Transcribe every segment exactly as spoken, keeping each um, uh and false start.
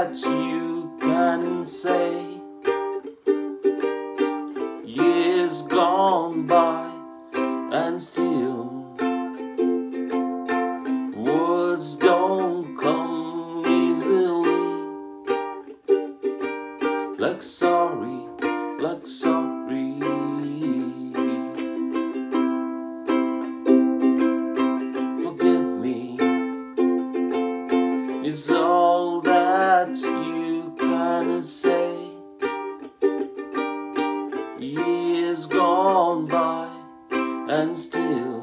that you can say. Years gone by and still words don't come easily. Like sorry, like sorry. Forgive me is all that you can say. Years gone by and still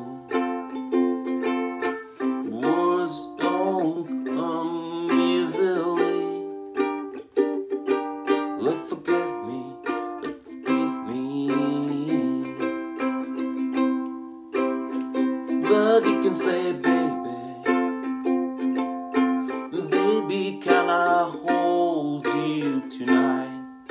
words don't come easily. Look, forgive me, look, forgive me. But you can say, baby, baby, can I hold you tonight?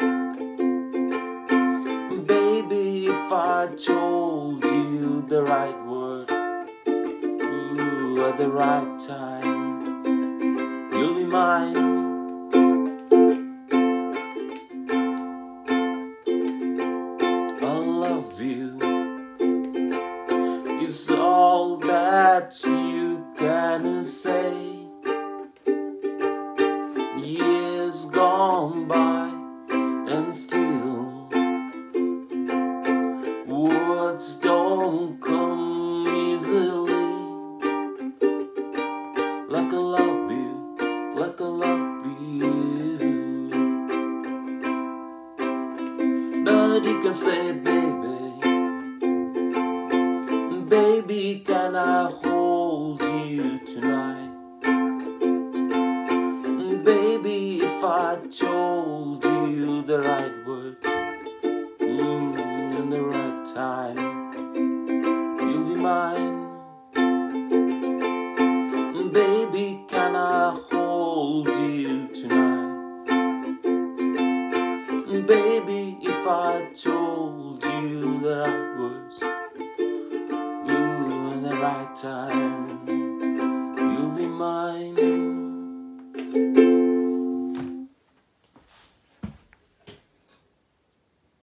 Baby, if I told you the right word, ooh, at the right time, you'll be mine. I love you is all that you can say. Years gone by and still words don't come easily. Like I love you, like I love you. But you can say, baby, baby, can I hold you tonight? Baby, if I told you the right word, mm, in the right time, you'll be mine. Baby, can I hold you tonight? Baby, if I told you the right words,